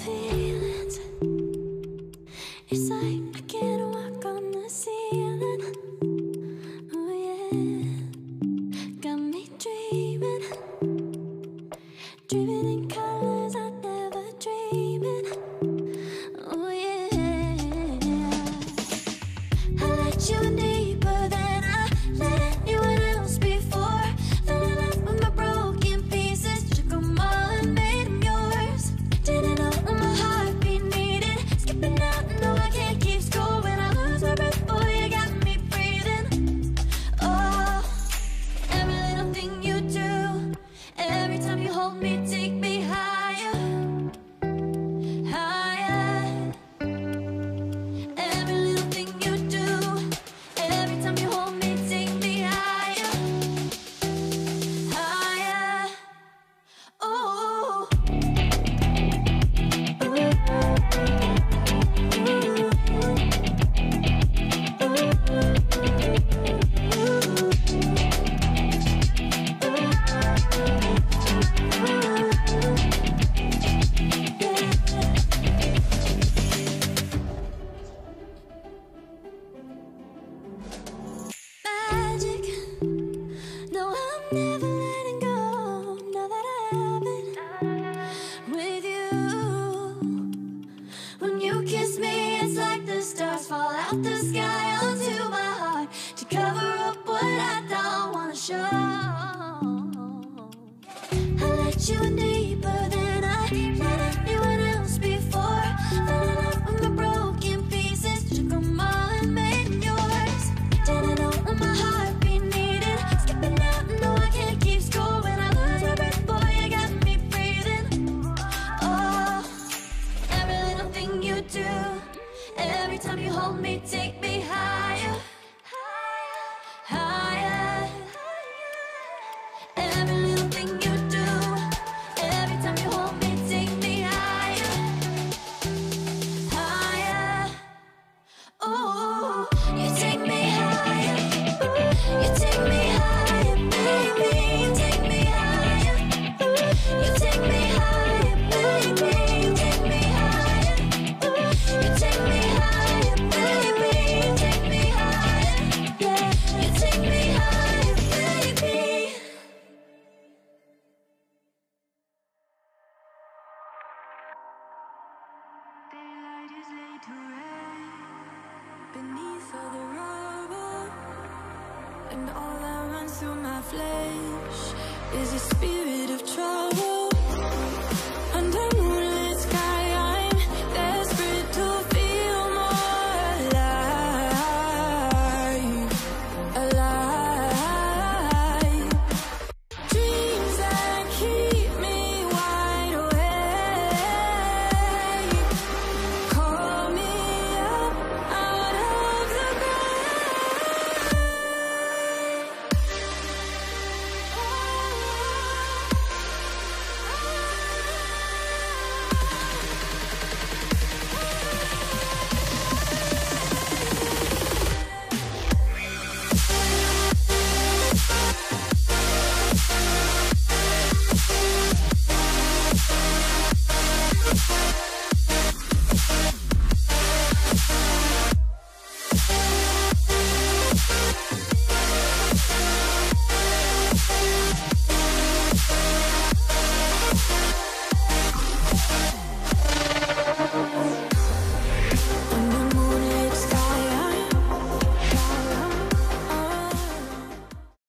feelings. It's like I can't walk on the ceiling. Oh yeah, got me dreaming, dreaming in colors I never dreamed. Oh yeah, I let you in deeper than I let anyone else before. Fell in love with my broken pieces, took them all and made them yours. Didn't know what my heartbeat needed, skipping out, no I can't keep score. When I lose my breath, boy, you got me breathing. Oh, every little thing you do, every time you hold me, take me higher, higher. Every little thing you do, every time you hold me, take me higher, higher. Oh, magic. No, I'm never letting go. Now that I have it with you. When you kiss me, it's like the stars fall out the sky onto my heart to cover up what I don't wanna show. I let you in deeper than I let anyone else before. Fell in love with my broken pieces, took them all and made them yours. Didn't know what my heartbeat needed, skipping out, no I can't keep score. When I lose my breath, boy, you got me breathing. Oh, every little thing you do, every time you hold me, take me higher, higher. Every little thing you do, every time you hold me, take me higher, higher. Oh, you take me higher, you take me higher, baby, you take me higher, you take me higher, baby, you take me higher, you take me higher, baby, you take me higher, yeah, you take me higher, baby. Daylight is laid to rest beneath all the rubble, and all that runs through my flesh is a spirit of trouble.